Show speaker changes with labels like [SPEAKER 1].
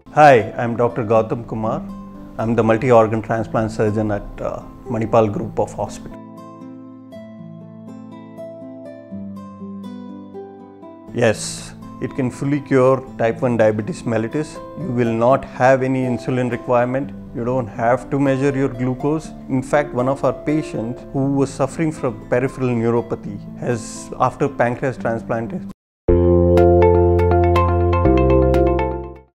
[SPEAKER 1] Hi, I'm Dr. Goutham Kumar. I'm the multi-organ transplant surgeon at Manipal group of hospitals. Yes, it can fully cure type 1 diabetes mellitus. You will not have any insulin requirement. You don't have to measure your glucose. In fact, one of our patients who was suffering from peripheral neuropathy has, after pancreas transplant,